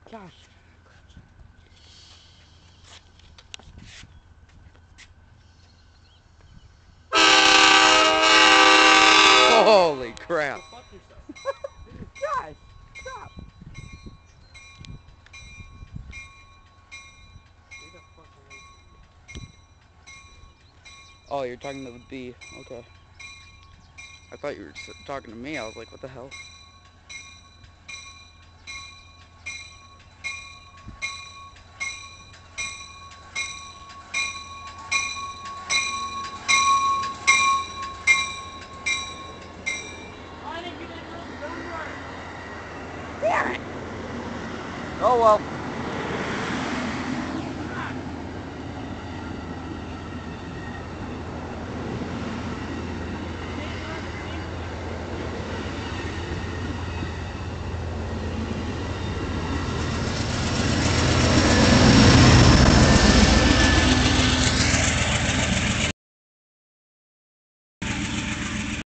Gosh. Holy crap. Go fuck yourself. Gosh, stop. Stay the fuck away from me. Oh, you're talking to the bee. Okay. I thought you were talking to me. I was like, what the hell? I didn't get that girl's number. Oh well.